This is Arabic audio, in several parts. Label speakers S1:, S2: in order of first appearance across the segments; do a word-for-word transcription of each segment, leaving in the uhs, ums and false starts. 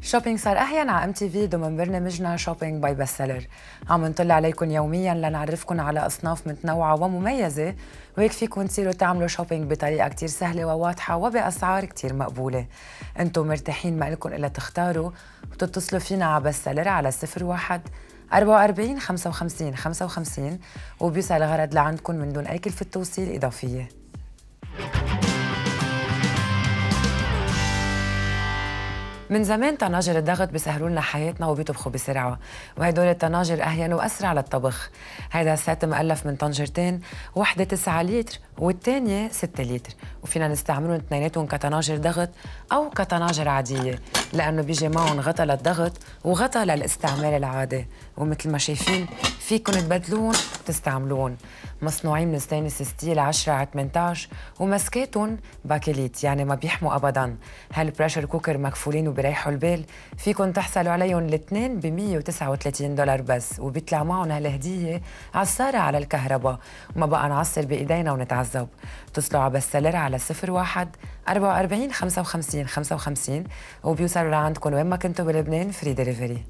S1: شوبينج صار أحيانا على ام تي في ضمن برنامجنا شوبينج باي بست سيلر. عم نطلع عليكم يوميا لنعرفكم على أصناف متنوعة ومميزة، وهيك فيكم تصيروا تعملوا شوبينج بطريقة كتير سهلة وواضحة وبأسعار كتير مقبولة. انتم مرتاحين، ما لكم إلا تختاروا وتتصلوا فينا على بست سيلر على صفر واحد أربعة وأربعين خمسة وخمسين خمسة وخمسين وبيوصل الغرض لعندكم من دون أي كلفة توصيل إضافية. من زمان طناجر الضغط بيسهلوا لنا حياتنا وبيطبخوا بسرعه، وهدول الطناجر اهين واسرع للطبخ. هيدا السيت مؤلف من طنجرتين، وحده تسعة لتر والثانيه ستة لتر، وفينا نستعملهم اثنيناتهم كطناجر ضغط او كطناجر عاديه، لانه بيجي معهم غطا للضغط وغطا للاستعمال العادي، ومثل ما شايفين فيكم تبدلون وتستعملون. مصنوعين من ستينلس ستيل عشرة على ثمانية عشر، ومسكاتهم باكليت يعني ما بيحموا ابدا. هالبريشر كوكر مكفولين وبريحوا البال، فيكم تحصلوا عليهم الاثنين ب مية وتسعة وثلاثين دولار بس، وبيطلع معهم هالهديه عصاره على الكهرباء، وما بقى نعصر بايدينا ونتعذب. اتصلوا على بست سيلر على صفر واحد أربعة وأربعين خمسة وخمسين خمسة وخمسين وبيوصلوا لعندكم وين ما كنتوا بلبنان، فري دليفري.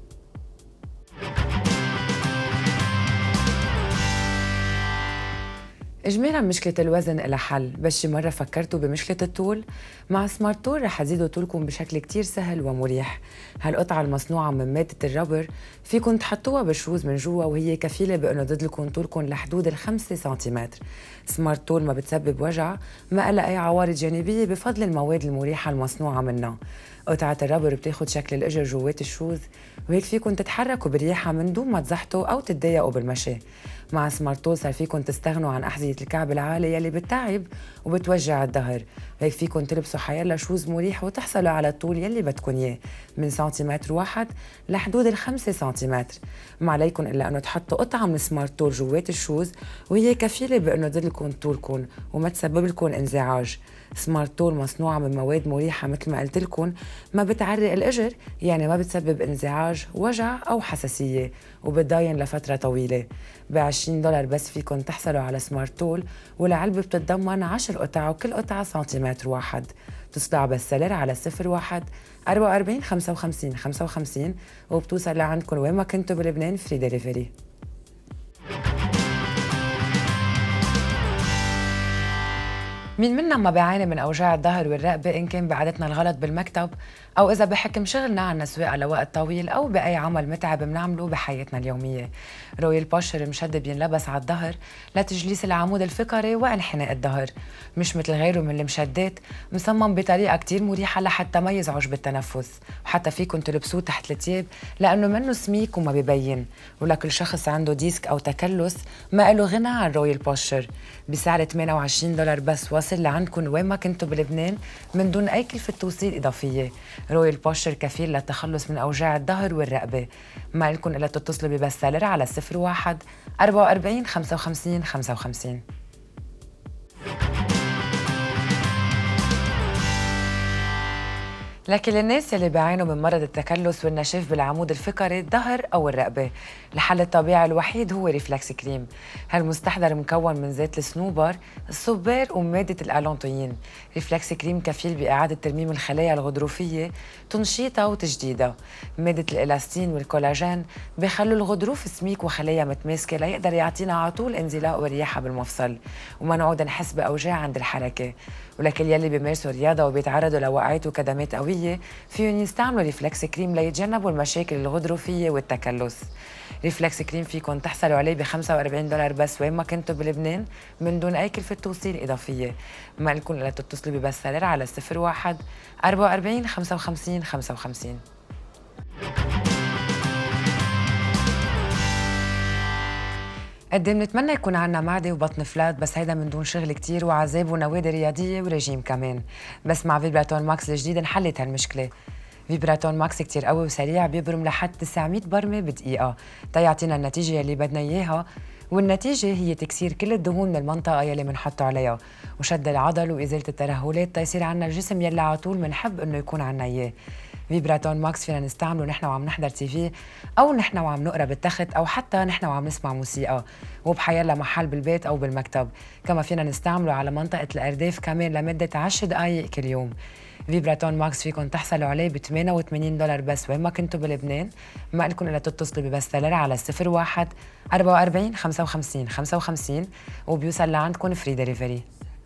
S1: إجمالاً مشكلة الوزن إلها حل، بس شي مرة فكرتوا بمشكلة الطول؟ مع سمارت تول رح تزيدوا طولكم بشكل كتير سهل ومريح. هالقطعة المصنوعة من مادة الربر فيكن تحطوها بالشوز من جوا، وهي كفيلة بأنه تزيد لكم طولكم لحدود الخمسة سنتيمتر. سمارت تول ما بتسبب وجع، ما لها أي عوارض جانبية بفضل المواد المريحة المصنوعة منها. قطعة الربر بتاخد شكل الإجر جوات الشوز، وهيك فيكن تتحركوا برياحة من دون ما تزحطوا أو تتضايقوا بالمشي. مع سمارت تول صار فيكن تستغنوا عن أحذية الكعب العالي يلي بتتعب وبتوجع الظهر، هيك فيكن تلبسوا حيلا شوز مريح وتحصلوا على الطول يلي بدكن اياه، من سنتيمتر واحد لحدود الخمسة سنتيمتر. ما عليكن إلا أنه تحطوا قطعة من سمارت تول جوات الشوز، وهي كفيلة بأنه تزيد لكم طولكم وما تسبب لكم انزعاج. سمارت تول مصنوعة من مواد مريحة مثل ما قلت لكم، ما بتعرق الإجر يعني ما بتسبب انزعاج، وجع أو حساسية، وبتضاين لفترة طويلة. ب عشرين دولار بس فيكم تحصلوا على سمارت تول، والعلبة بتتضمن عشر قطع وكل قطعة سنتيمتر واحد. تصلوا على بست سيلر على صفر واحد أربعة وأربعين خمسة وخمسين خمسة وخمسين وبتوصل لعندكم وين ما كنتوا بلبنان، فري دليفري. مين منا ما بيعاني من أوجاع الظهر والرقبة، إن كان بعادتنا الغلط بالمكتب أو إذا بحكم شغلنا عنا سواقة لوقت طويل أو بأي عمل متعب بنعمله بحياتنا اليومية. رويال بوشر مشد بينلبس على الظهر لتجليس العمود الفقري وانحناء الظهر، مش مثل غيره من المشدات، مصمم بطريقة كتير مريحة لحتى ما يزعج بالتنفس، وحتى فيكم تلبسوه تحت التياب لأنه منه سميك وما ببين. ولكل شخص عنده ديسك أو تكلس ما له غنى عن رويال بوشر، بسعر ثمانية وعشرين دولار بس، واصل لعندكم وين ما كنتوا بلبنان من دون أي كلفة توصيل إضافية. رويال بوشر كفيل للتخلص من أوجاع الظهر والرقبة. ما لكم إلا تتصلوا ببست سيلر على صفر واحد أربعة وأربعين خمسة وخمسين خمسة وخمسين. لكن للناس اللي بيعانوا من مرض التكلس والنشاف بالعمود الفقري، الظهر أو الرقبة، الحل الطبيعي الوحيد هو ريفلكس كريم. هالمستحضر مكون من زيت الصنوبر، الصبار ومادة الألونتوين. ريفلكس كريم كفيل بإعادة ترميم الخلايا الغضروفية، تنشيطها وتجديدها. مادة الإلاستين والكولاجين بيخلوا الغضروف سميك وخلايا متماسكة ليقدر يعطينا على طول انزلاق ورياحة بالمفصل، وما نعود نحس بأوجاع عند الحركة. ولكن يلي بيمارسوا رياضة وبيتعرضوا لوقعات وكدمات قوية فيهم يستعملوا ريفلكس كريم ليتجنبوا المشاكل الغضروفية والتكلس. ريفلكس كريم فيكم تحصلوا عليه ب خمسة وأربعين دولار بس وين ما كنتوا بلبنان من دون أي كلفة توصيل إضافية. ما لكم إلا تتصلوا ببست سيلر على صفر واحد أربعة وأربعين خمسة وخمسين خمسة وخمسين. قد ايه بنتمنى يكون عنا معدة وبطن فلات، بس هيدا من دون شغل كتير وعذاب ونوادي رياضية ورجيم كمان. بس مع فيبراتون ماكس الجديد انحلت هالمشكلة. فيبراتون ماكس كتير قوي وسريع، بيبرم لحد تسعمية برمة بدقيقة تيعطينا النتيجة يلي بدنا إياها، والنتيجة هي تكسير كل الدهون من المنطقة يلي منحطه عليها، وشد العضل وإزالة الترهلات تيصير عنا الجسم يلي على طول منحب إنه يكون عنا إياه. فيبراتون ماكس فينا نستعمله نحن وعم نحضر تي في، او نحن وعم نقرا بالتخت، او حتى نحن وعم نسمع موسيقى، وبحيلا محل بالبيت او بالمكتب. كما فينا نستعمله على منطقه الارداف كمان لمده عشر دقائق كل يوم. فيبراتون ماكس فيكم تحصلوا عليه ب ثمانية وثمانين دولار بس وين ما كنتوا بلبنان. ما لكم الا تتصلوا ببستلر على صفر واحد أربعة وأربعين خمسة وخمسين خمسة وخمسين وبيوصل لعندكم فري دليفري.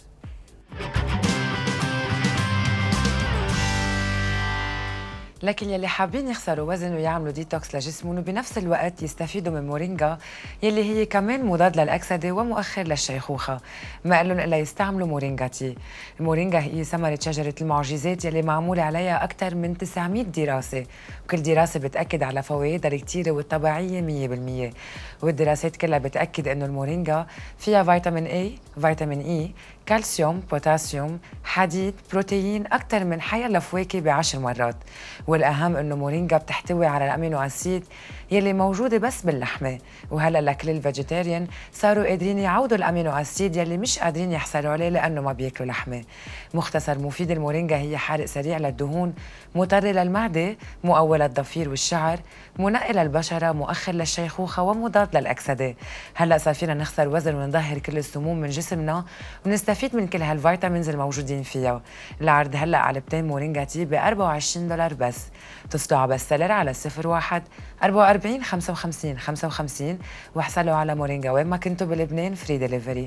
S1: لكن يلي حابين يخسروا وزن ويعملوا ديتوكس لجسمهم وبنفس الوقت يستفيدوا من مورينجا يلي هي كمان مضاد للأكسدة ومؤخر للشيخوخة، ما قال لهم إلا يستعملوا مورينجا تي. المورينجا هي ثمرة شجرة المعجزات يلي معمول عليها أكثر من تسعمية دراسة، وكل دراسة بتأكد على فوائدها الكتيرة والطبيعية مية بالمية، والدراسات كلها بتأكد إنه المورينجا فيها فيتامين اي، فيتامين اي، كالسيوم، بوتاسيوم، حديد، بروتين أكثر من حيلا فواكه بعشر مرات. والأهم إنه مورينجا بتحتوي على الأمينو أسيد يلي موجودة بس باللحمة، وهلا لكل الفيجيتيريان صاروا قادرين يعوضوا الأمينو أسيد يلي مش قادرين يحصلوا عليه لأنه ما بياكلوا لحمة. مختصر مفيد المورينجا هي حارق سريع للدهون، مطر للمعدة، مقوي للضفير والشعر، منقي للبشرة، مؤخر للشيخوخة ومضاد للأكسدة. هلا صار فينا نخسر وزن ونظهر كل السموم من جسمنا ونستفيد من كل هالفيتامينز الموجودين فيها. العرض هلا علبتين مورينجا تي ب أربعة وعشرين دولار بس. اتصلوا على بستلر على صفر واحد أربعة وأربعين خمسة وخمسين خمسة وخمسين واحصلوا على مورينجا وين ما كنتوا بلبنان فري دليفري.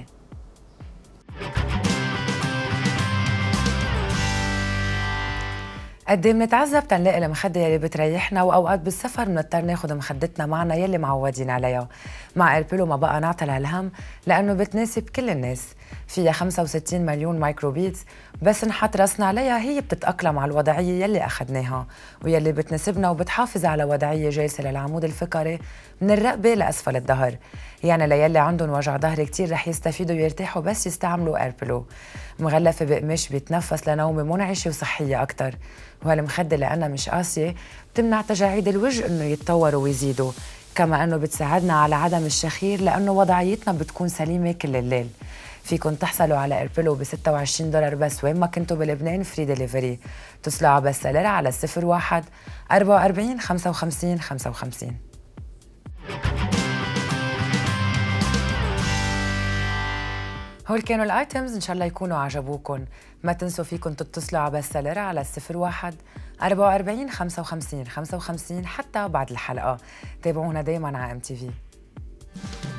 S1: قد ايه بنتعذب تنلاقي المخده يلي بتريحنا، واوقات بالسفر بنضطر ناخذ مخدتنا معنا يلي معودين عليها. مع ايربيلو ما بقى نعطل هالهم لانه بتناسب كل الناس، فيها خمسة وستين مليون مايكروبيتس، بس نحط راسنا عليها هي بتتاقلم على الوضعيه يلي اخذناها ويلي بتناسبنا، وبتحافظ على وضعيه جالسه للعمود الفقري من الرقبه لاسفل الظهر. يعني ليلي عندهم وجع ظهر كتير رح يستفيدوا ويرتاحوا بس يستعملوا ايربيلو. مغلفه بقماش بيتنفس لنومه منعشه وصحيه اكثر، وهالمخده لأنها مش قاسية بتمنع تجاعيد الوجه إنه يتطوروا ويزيدوا، كما إنه بتساعدنا على عدم الشخير لأنه وضعيتنا بتكون سليمة كل الليل. فيكن تحصلوا على ايربيلو ب ستة وعشرين دولار بس وين ما كنتوا بلبنان فري دليفري. اتصلوا على بستلر على صفر واحد أربعة وأربعين خمسة وخمسين خمسة وخمسين. هول كانوا الايتمز، ان شاء الله يكونوا عجبوكم. ما تنسوا فيكم تتصلوا على بستلر على صفر واحد أربعة وأربعين خمسة وخمسين خمسة وخمسين حتى بعد الحلقة. تابعونا دايما على ام تي في.